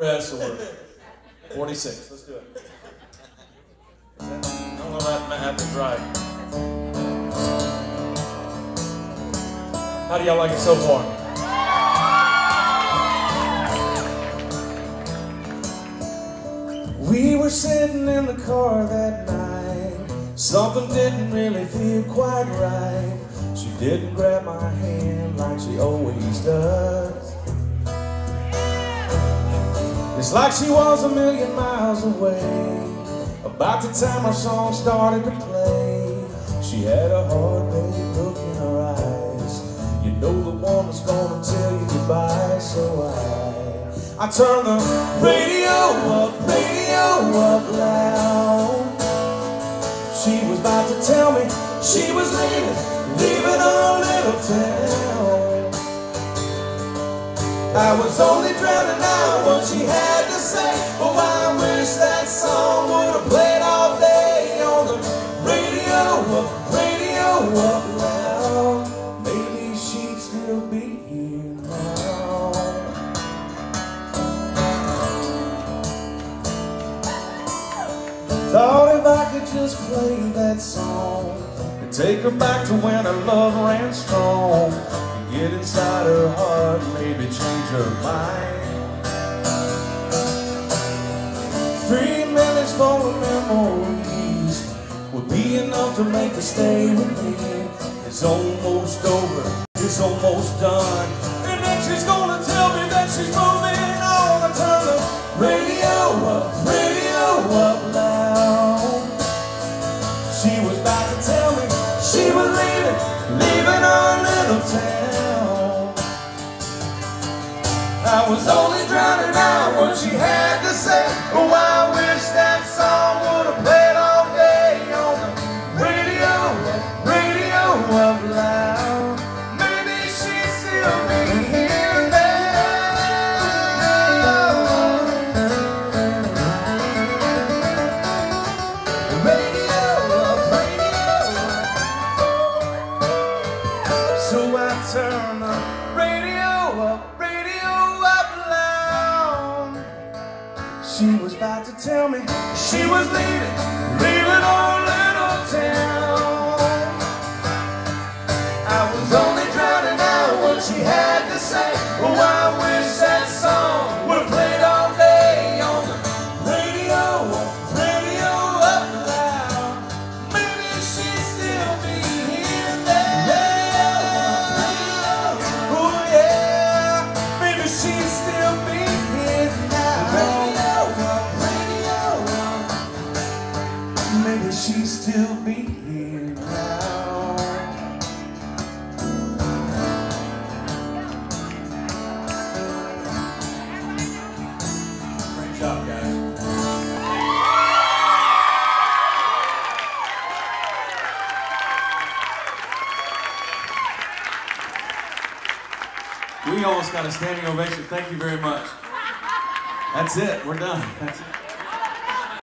Yes, or 46. Let's do it. I don't know that math is right. How do y'all like it so far? We were sitting in the car that night. Something didn't really feel quite right. She didn't grab my hand like she always does. It's like she was a million miles away. About the time our song started to play, she had a heartbreak look in her eyes. You know the one that's gonna tell you goodbye. So I turned the radio up loud. She was about to tell me she was leaving our little town. I was only drowning out what she had to say. Oh, I wish that song would have played all day on the radio up loud. Maybe she'd still be here now. Thought if I could just play that song and take her back to when her love ran strong, get inside her heart, maybe change her mind. 3 minutes for the memories would be enough to make her stay with me. It's almost over, it's almost done, and then she's gonna tell me that she's moving on. I turn the radio up loud. She was about to tell me she was leaving our little town. I was only drowning out what she had to say. Oh, I wish that song would have played all day on the radio up loud. Maybe she'd still be here radio up. So I turn the radio up loud. She was about to tell me she was leaving our little town. I was only drowning out what she had to say. Oh, I wish that song would have played all day on the radio up loud. Maybe she'd still be here now. Oh yeah, maybe she'd still be here now. Maybe she'd still be here now. Great job, guys. We almost got a standing ovation. Thank you very much. That's it. We're done. That's it.